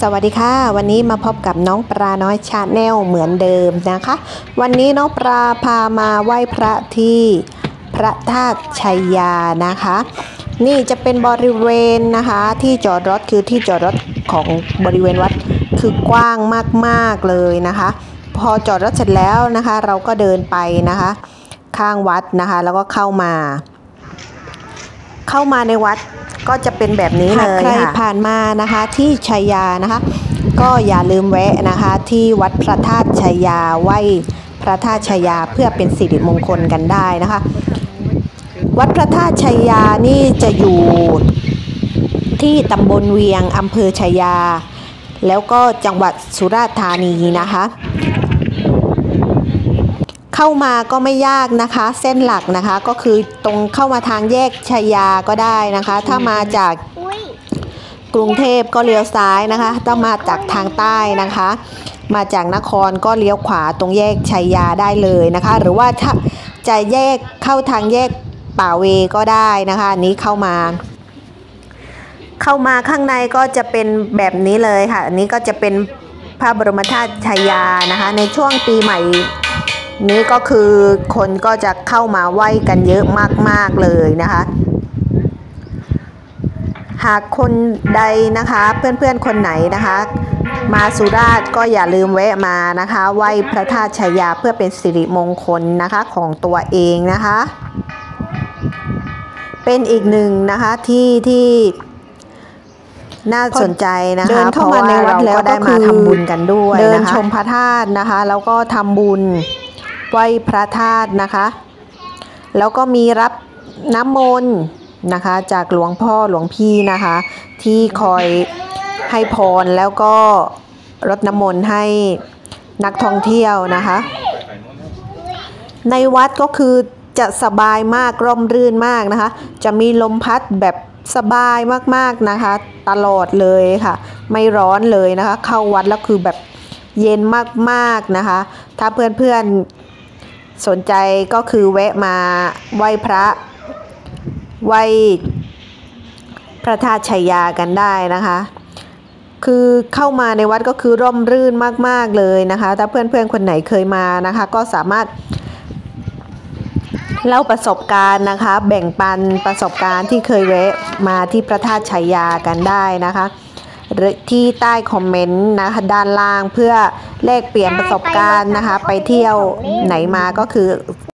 วัสดีค่ะวันนี้มาพบกับน้องปลาน้อยชาแนลเหมือนเดิมนะคะวันนี้น้องปลาพามาไหว้พระที่พระธาตุชัยยานะคะนี่จะเป็นบริเวณนะคะที่จอดรถคือที่จอดรถของบริเวณวัดคือกว้างมากๆเลยนะคะพอจอดรถเสร็จแล้วนะคะเราก็เดินไปนะคะข้างวัดนะคะแล้วก็เข้ามาในวัดก็จะเป็นแบบนี้เลยค่ะใครผ่านมานะคะที่ชัยยานะคะก็อย่าลืมแวะนะคะที่วัดพระธาตุชัยยาไหว้พระธาตุชัยยาเพื่อเป็นสิริมงคลกันได้นะคะวัดพระธาตุชัยยานี่จะอยู่ที่ตำบลเวียงอำเภอชัยยาแล้วก็จังหวัดสุราษฎร์ธานีนะคะเข้ามาก็ไม่ยากนะคะเส้นหลักนะคะก็คือตรงเข้ามาทางแยกชัยยาก็ได้นะคะถ้ามาจากกรุงเทพก็เลี้ยวซ้ายนะคะถ้ามาจากทางใต้นะคะมาจากนครก็เลี้ยวขวาตรงแยกชัยยาได้เลยนะคะหรือว่าถ้าจะแยกเข้าทางแยกป่าเวก็ได้นะคะอันนี้เข้ามาข้างในก็จะเป็นแบบนี้เลยค่ะอันนี้ก็จะเป็นพระบรมธาตุชัยยานะคะในช่วงปีใหม่นี้ก็คือคนก็จะเข้ามาไหว้กันเยอะมากๆเลยนะคะหากคนใดนะคะเพื่อนๆคนไหนนะคะมาสุราษฎร์ก็อย่าลืมแวะมานะคะไหว้พระธาตุชัยยาเพื่อเป็นสิริมงคลนะคะของตัวเองนะคะเป็นอีกหนึ่งนะคะที่น่าสนใจนะคะเดินเข้ามาในวัดแล้วก็ได้มาทำบุญกันด้วยเดินชมพระธาตุนะคะแล้วก็ทำบุญไหว้พระธาตุนะคะแล้วก็มีรับน้ำมนต์นะคะจากหลวงพ่อหลวงพี่นะคะที่คอยให้พรแล้วก็รดน้ำมนต์ให้นักท่องเที่ยวนะคะในวัดก็คือจะสบายมากร่มรื่นมากนะคะจะมีลมพัดแบบสบายมากๆนะคะตลอดเลยค่ะไม่ร้อนเลยนะคะเข้าวัดแล้วคือแบบเย็นมากๆนะคะถ้าเพื่อนๆสนใจก็คือแวะมาไหว้พระไหว้พระธาตุชัยยากันได้นะคะคือเข้ามาในวัดก็คือร่มรื่นมากๆเลยนะคะถ้าเพื่อนๆคนไหนเคยมานะคะก็สามารถเล่าประสบการณ์นะคะแบ่งปันประสบการณ์ที่เคยแวะมาที่พระธาตุชัยยากันได้นะคะหรือที่ใต้คอมเมนต์นะคะด้านล่างเพื่อแลกเปลี่ยนประสบการณ์นะคะไปเที่ยวไหนมาก็คือ